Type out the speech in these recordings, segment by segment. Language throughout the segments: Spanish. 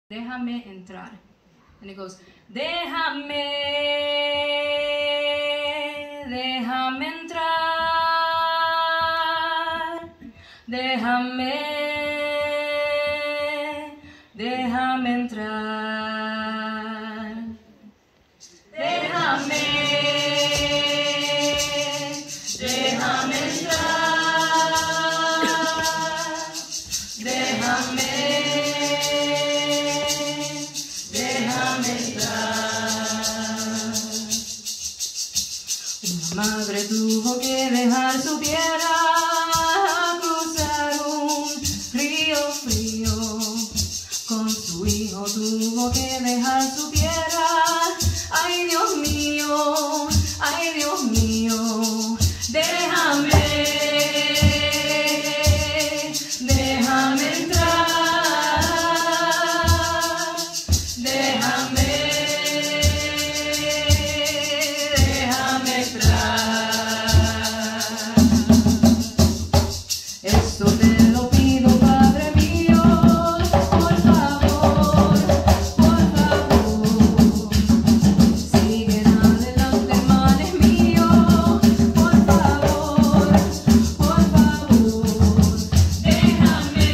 Déjame entrar. And it goes, déjame entrar, déjame entrar, déjame entrar, déjame Una madre tuvo que dejar su tierra a cruzar un río frío. Con su hijo tuvo que dejar su tierra. Ay Dios mío, déjame entrar, déjame Esto te lo pido, Padre mío, por favor, siguen adelante, hermanos míos, por favor, déjame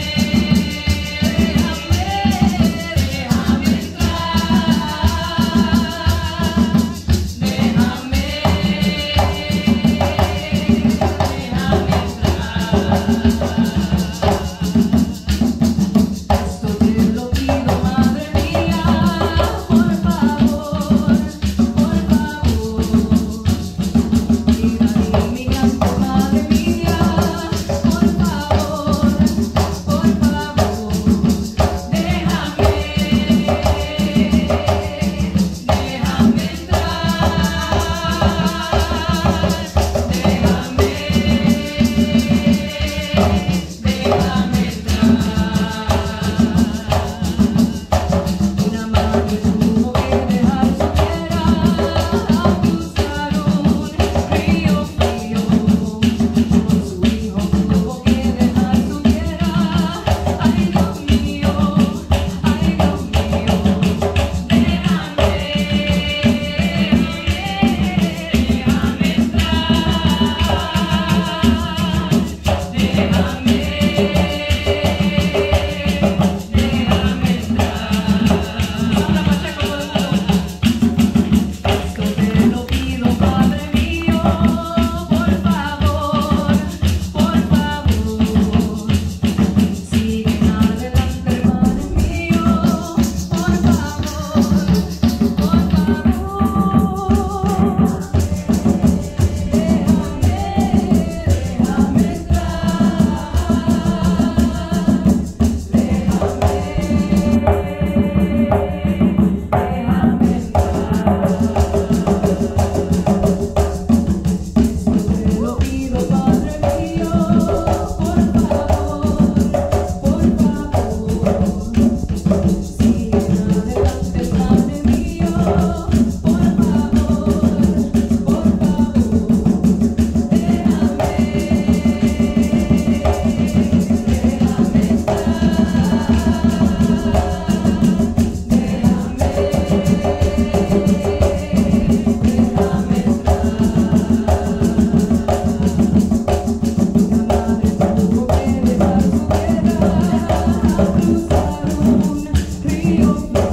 cruzar un río.